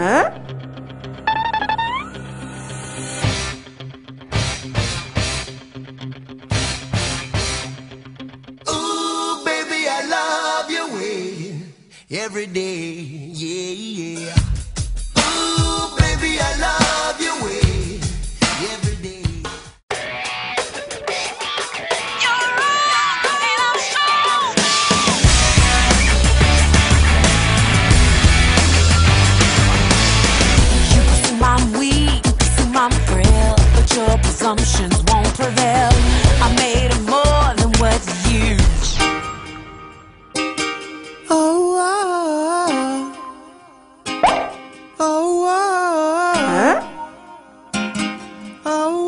Ooh, baby, I love your way every day, yeah, yeah. Ooh, baby, I love your way every day. Your presumptions won't prevail. I made it more than what's huge. Oh, oh, oh, oh,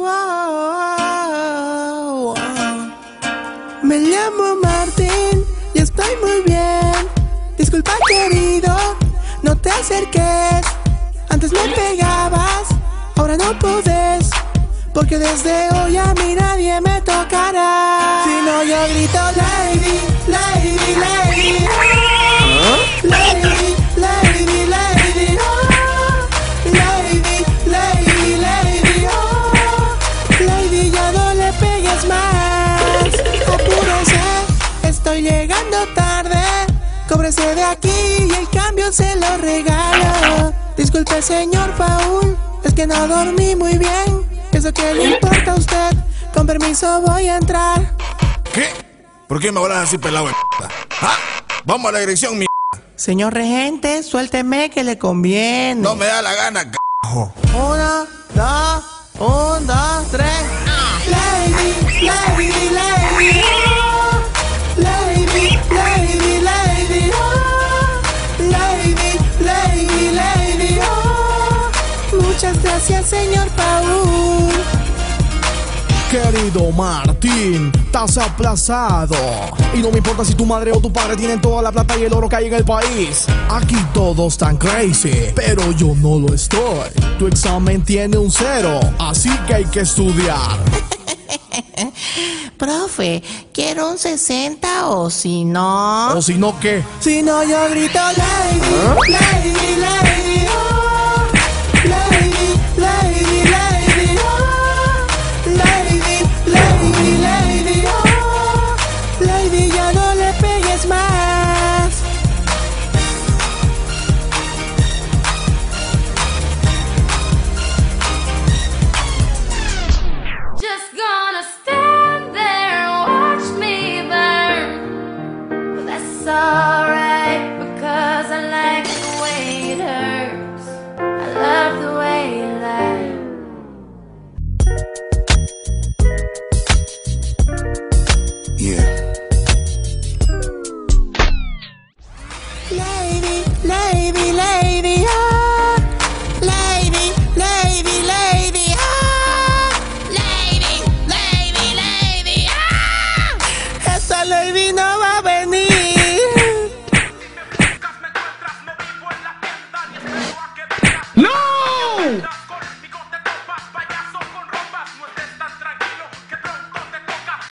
oh, oh. Me llamo Martín y estoy muy bien. Disculpa, querido, no te acerques. Antes me pegabas, ahora no puedes. Porque desde hoy a mí nadie me tocará. Si no yo grito lady, lady, lady, oh. Lady, lady, lady, oh. Lady, lady, lady, oh. Lady, ya no le pegues más. Apúrese, estoy llegando tarde. Cóbrese de aquí y el cambio se lo regalo. Disculpe, señor Paul, es que no dormí muy bien. ¿Eso qué le importa a usted? Con permiso voy a entrar. ¿Qué? ¿Por qué me hablas así pelado, ¿Ah? Vamos a la dirección, mi. Señor regente, suélteme que le conviene. No me da la gana, c***. 1, 2, 1, 2, 3. Lady, lady, lady, oh. Lady, lady, lady, oh. Lady, lady, lady, oh. Muchas gracias, señor Paul. Querido Martín, estás aplazado. Y no me importa si tu madre o tu padre tienen toda la plata y el oro que hay en el país. Aquí todos están crazy, pero yo no lo estoy. Tu examen tiene un 0, así que hay que estudiar. Profe, quiero un 60 o si no... ¿O si no qué? Si no yo grito lady, lady, lady.